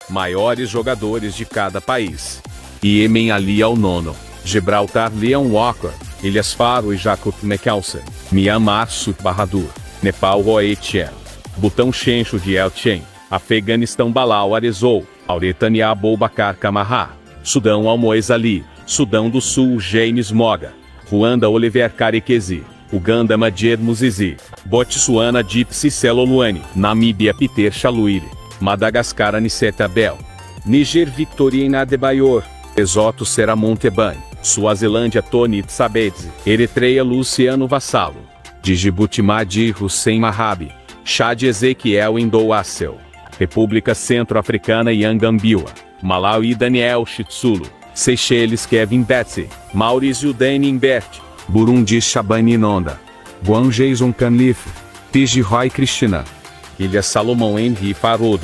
maiores jogadores de cada país. Iêmen Ali Al-Nono, Gibraltar Leon Walker, Ilhas Faro e Jacob Mekhalsen, Myanmar Sut Bahadur, Nepal Roy Chen, Butão Shencho Viel Chen, Afeganistão Balal Arezou, Mauritânia Aboubakar Camara, Sudão Almoez Ali, Sudão do Sul James Moga, Ruanda Oliver Karekezi, Uganda Majed Muzizi, Botsuana Gypsy Seloluane, Namíbia Peter Chaluire, Madagascar Aniceta Bel, Níger Victorine Adebayor, Lesoto Seramon Teban, Suazilândia Tony Tsabedze, Eritreia Luciano Vassalo, Djibouti Mahdi Hussein Mahabi, Chad Ezequiel Indouassel, República Centro-Africana Yangambiwa, Malawi Daniel Chitsulu, Seychelles Kevin Betsy, Maurício Dani Imbert, Burundi Shabani Nonda, Guam Jason Canlife, Fiji Roy Cristina, Ilha Salomão Henri Farodo,